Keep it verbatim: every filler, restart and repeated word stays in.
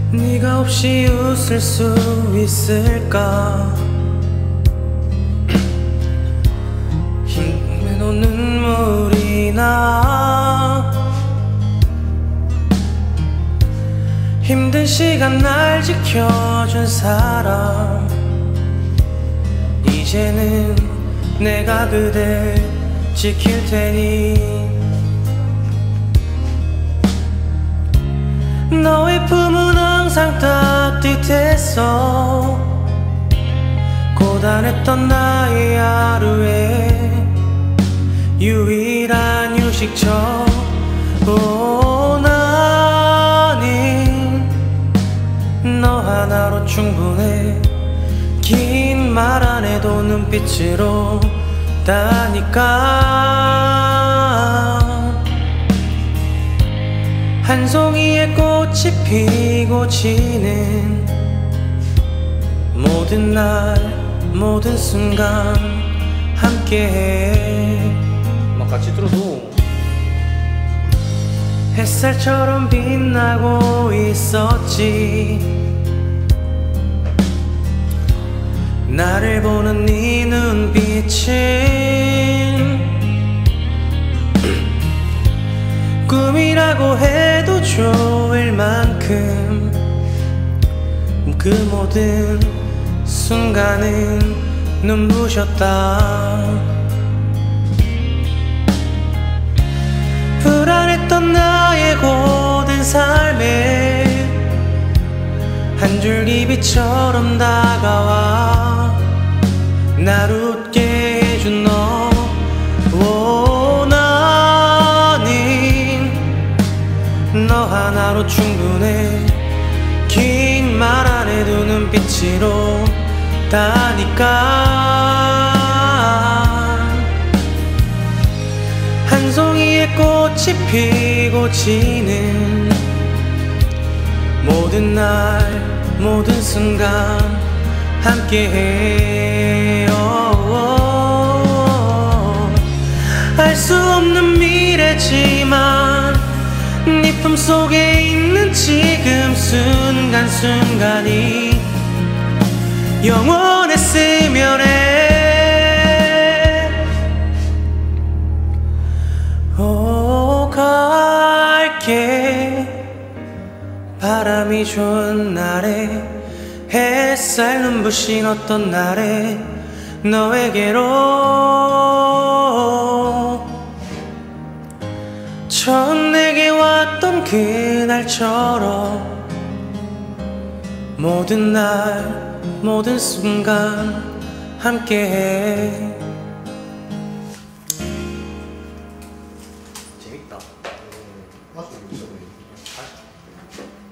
네가 없이 웃을 수 있을까? 힘에도 눈물이 나. 힘든 시간 날 지켜준 사람, 이제는 내가 그댈 지킬 테니. 너의 품은 항상 따뜻했어. 고단했던 나의 하루에 유일한 휴식처. 오, 나는 너 하나로 충분해. 긴 말 안 해도 눈빛으로 다니까. 한 송이의 꽃이 피고 지는 모든 날 모든 순간 함께해. 막 같이 들어도 햇살처럼 빛나고 있었지. 나를 보는 네 눈빛은 꿈이라고 해도 좋을 만큼 그 모든 순간은 눈부셨다. 불안했던 나의 고된 삶에 한 줄기 빛처럼 다가와 날 웃게 해준 너. 오, 나는 너 하나로 충분해. 긴 말 안 해도 눈빛으로 다니까. 한 송이의 꽃이 피고 지는 모든 날 모든 순간 함께해. 알 수 없는 미래지만 네 품속에 있는 지금 순간순간이 영원했으면 해. 오, 갈게. 바람이 좋은 날에 햇살 눈부신 어떤 날에 너에게로 처음 내게 왔던 그날처럼 모든 날 모든 순간 함께해. 재밌다. 아주 있어 보이네.